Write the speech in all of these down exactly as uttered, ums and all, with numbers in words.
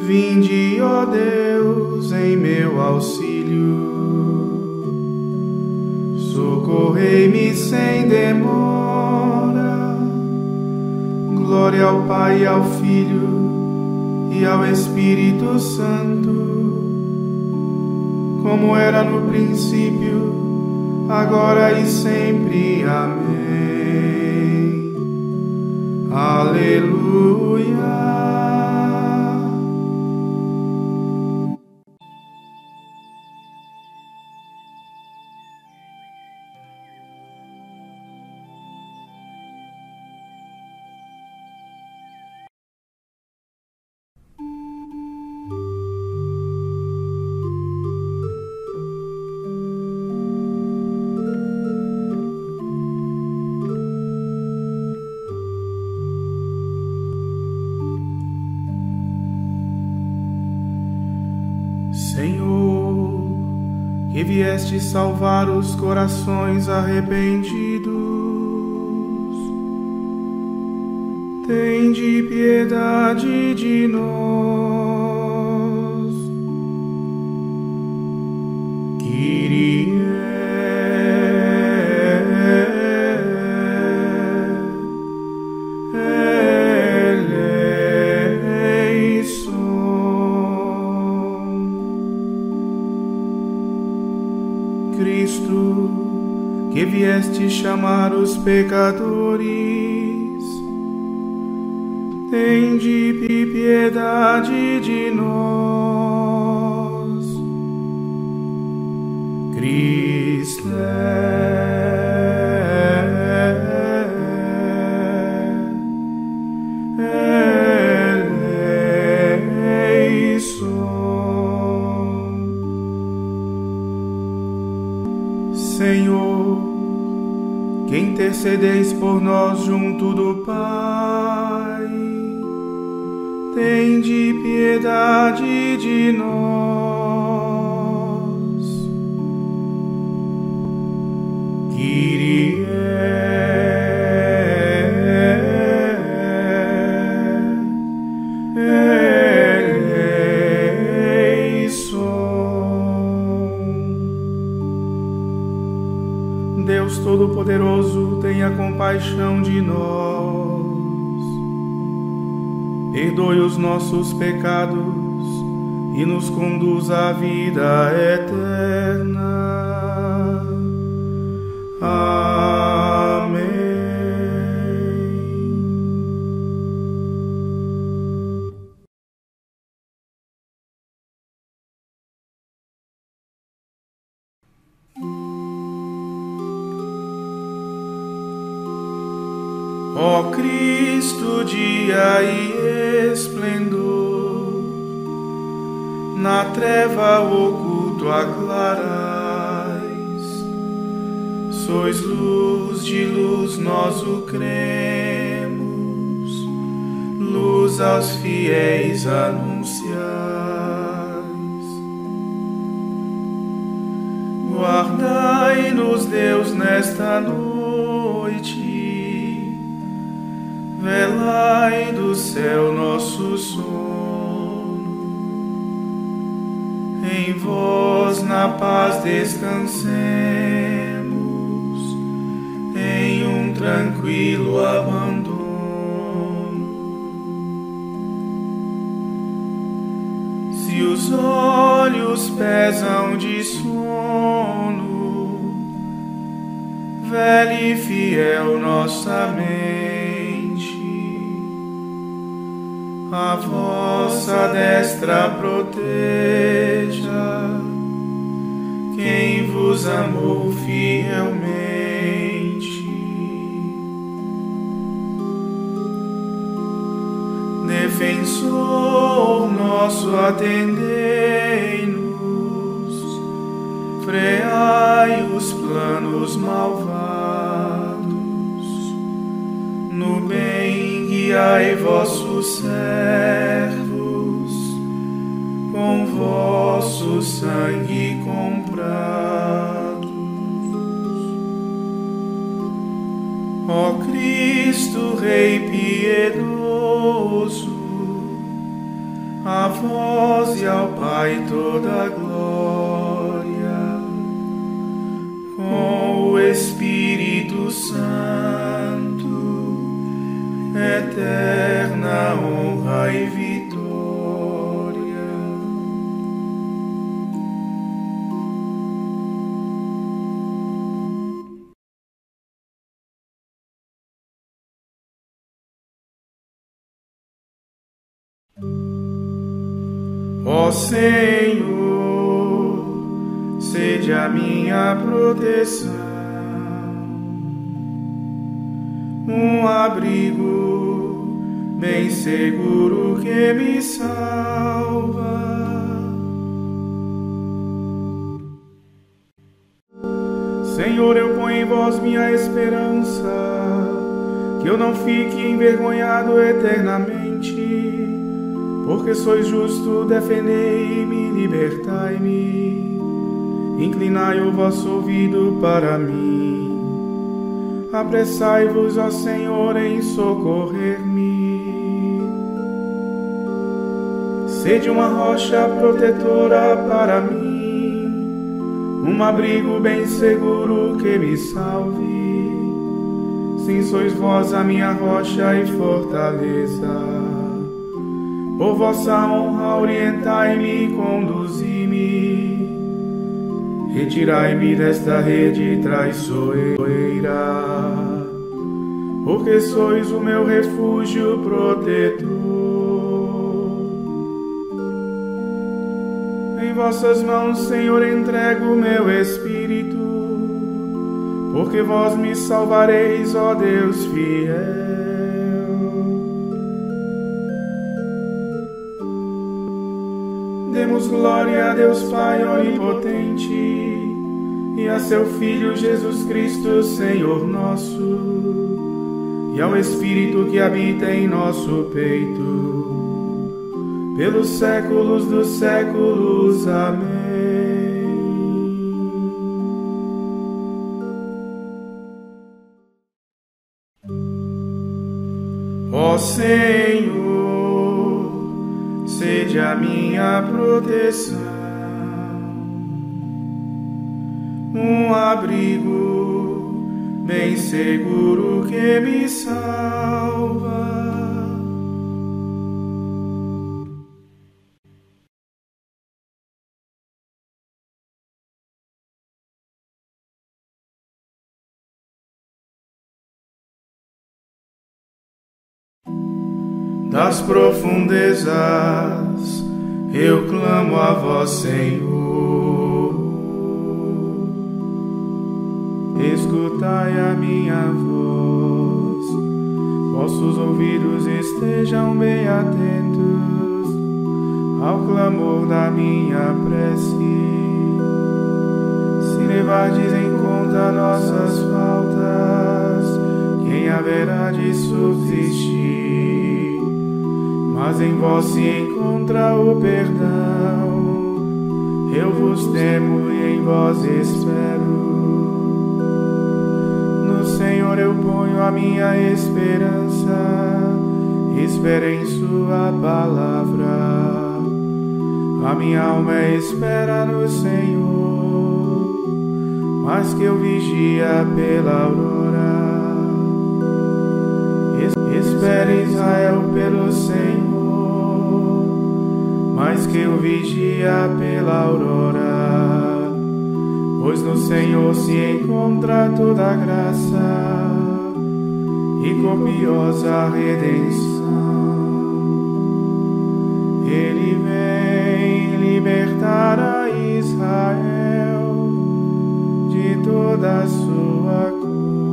Vinde, ó Deus, em meu auxílio, socorrei-me sem demora. Glória ao Pai, ao Filho e ao Espírito Santo, como era no princípio, agora e sempre. Amém. Aleluia. Senhor, que vieste salvar os corações arrependidos, tende piedade de nós. Kyrie Cristo, que vieste chamar os pecadores, tende piedade de nós. Cristo Senhor, que intercedeis por nós junto do Pai, tende piedade de nós. Kyrie Deus Todo-Poderoso, tenha compaixão de nós, perdoe os nossos pecados e nos conduz à vida eterna. Amém. Ó Cristo, dia e esplendor, na treva oculto aclarais, sois luz de luz, nós o cremos, luz aos fiéis anunciais. Guardai-nos, Deus, nesta noite, velai do céu nosso sono, em vós na paz descansemos, em um tranquilo abandono. Se os olhos pesam de sono, velha e fiel nossa mente, a vossa destra proteja quem vos amou fielmente. Defensor nosso, atendei-nos, freai os planos malvados, no bem guiai vossos servos, com vosso sangue comprados. Ó Cristo, Rei piedoso, a vós e ao Pai toda a glória, com o Espírito Santo, eterna honra e vitória. Ó Senhor, sede a minha proteção, um abrigo bem seguro que me salva. Senhor, eu ponho em vós minha esperança, que eu não fique envergonhado eternamente. Porque sois justo, defendei-me, libertai-me, inclinai o vosso ouvido para mim. Apressai-vos, ó Senhor, em socorrer-me. Sede uma rocha protetora para mim, um abrigo bem seguro que me salve. Sim, sois vós a minha rocha e fortaleza. Por vossa honra, orientai-me e conduzi-me. Retirai-me desta rede traiçoeira, porque sois o meu refúgio protetor. Em vossas mãos, Senhor, entrego o meu espírito, porque vós me salvareis, ó Deus fiel. Demos glória a Deus Pai onipotente e a seu Filho Jesus Cristo, Senhor nosso, e ao Espírito que habita em nosso peito, pelos séculos dos séculos. Amém. Ó Senhor, sede a minha proteção, um abrigo bem seguro que me salva. Das profundezas eu clamo a vós, Senhor. Escutai a minha voz, vossos ouvidos estejam bem atentos ao clamor da minha prece. Se levardes em conta nossas faltas, quem haverá de subsistir? Mas em vós se encontra o perdão, eu vos temo e em vós espero. No Senhor eu ponho a minha esperança, espero em sua palavra. A minha alma espera no Senhor, mas que eu vigia pela aurora. Espere Israel pelo Senhor, mas que eu vigia pela aurora. Pois no Senhor se encontra toda a graça e copiosa redenção. Ele vem libertar a Israel de toda a sua culpa.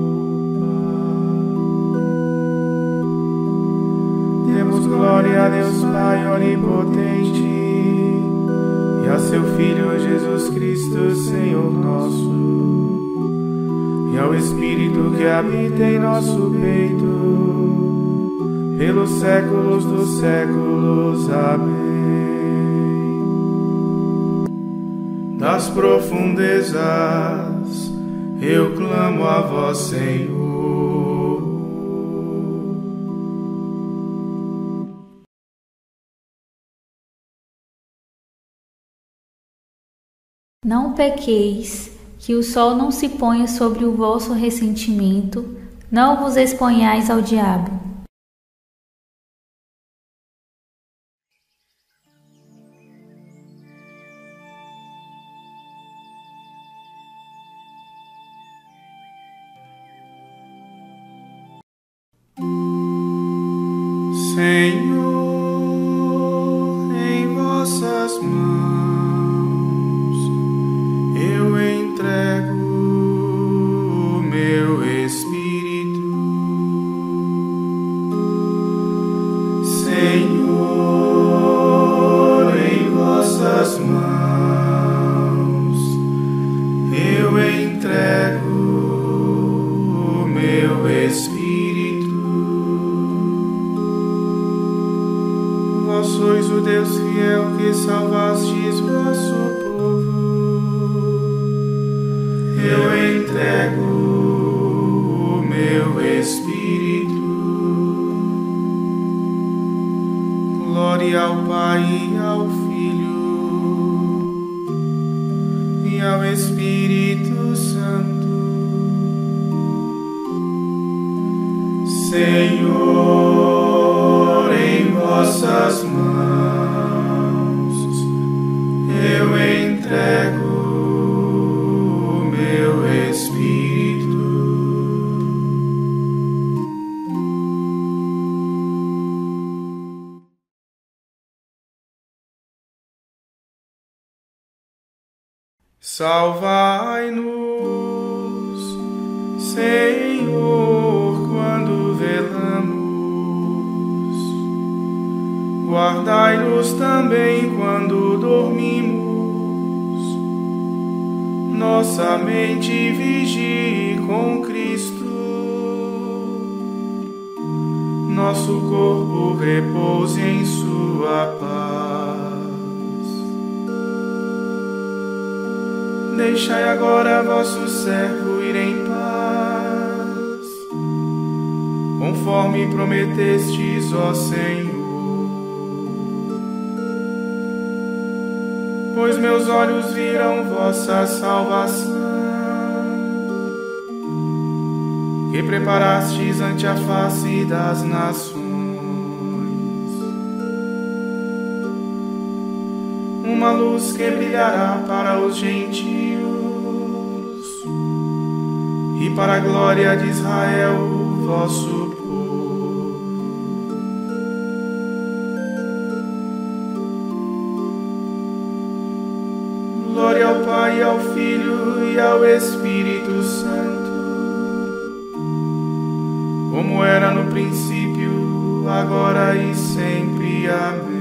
Demos glória a Deus Pai onipotente e a seu Filho Jesus Cristo, Senhor nosso, e ao Espírito que habita em nosso peito, pelos séculos dos séculos. Amém. Das profundezas eu clamo a vós, Senhor. Não pequeis, que o sol não se ponha sobre o vosso ressentimento, não vos exponhais ao diabo. Senhor, em vossas mãos eu entrego o meu espírito. Senhor, em vossas mãos eu entrego o meu espírito. Vós sois o Deus fiel que salvastes vosso povo. Eu entrego o meu espírito. Glória ao Pai e ao Filho e ao Espírito Santo. Senhor, em vossas mãos eu entrego o meu espírito. Salvai-nos, Senhor, quando velamos. Guardai-nos também quando dormimos. Nossa mente vigie com Cristo. Nosso corpo repouse em sua paz. Deixai agora vosso servo ir em paz, conforme prometestes, ó Senhor. Pois meus olhos viram vossa salvação, que preparastes ante a face das nações, uma luz que brilhará para os gentios e para a glória de Israel, vosso povo. Glória ao Pai, ao Filho e ao Espírito Santo, como era no princípio, agora e sempre. Amém.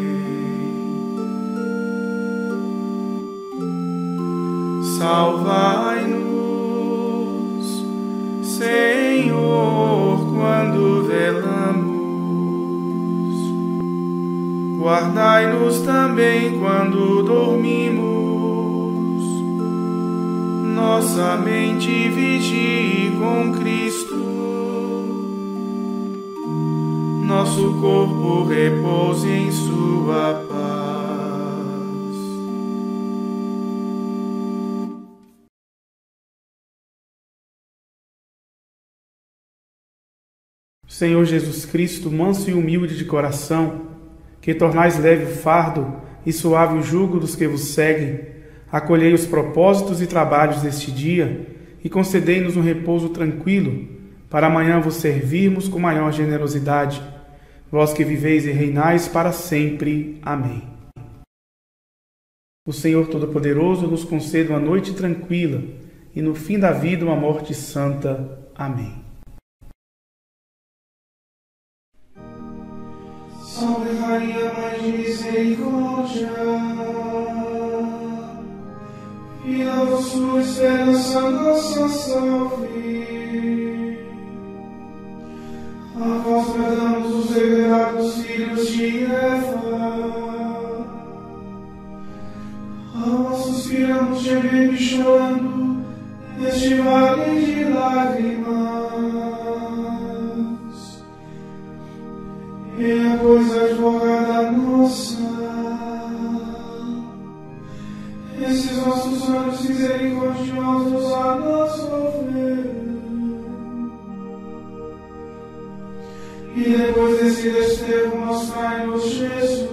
Salvai-nos, Senhor, quando velamos. Guardai-nos também quando dormimos. Nossa mente vigie com Cristo. Nosso corpo repouse em sua paz. Senhor Jesus Cristo, manso e humilde de coração, que tornais leve o fardo e suave o jugo dos que vos seguem, acolhei os propósitos e trabalhos deste dia e concedei-nos um repouso tranquilo, para amanhã vos servirmos com maior generosidade, vós que viveis e reinais para sempre. Amém. O Senhor Todo-Poderoso nos conceda uma noite tranquila e no fim da vida uma morte santa. Amém. Salve Rainha, Mãe de Misericórdia, vida, doçura, esperança, nossa salve. A vós bradamos os degradados filhos de Eva, a vós suspiramos gemendo e chorando neste vale de lágrimas. É, pois, advogada nossa, esses nossos depois desse desterro, mostrai-nos Jesus.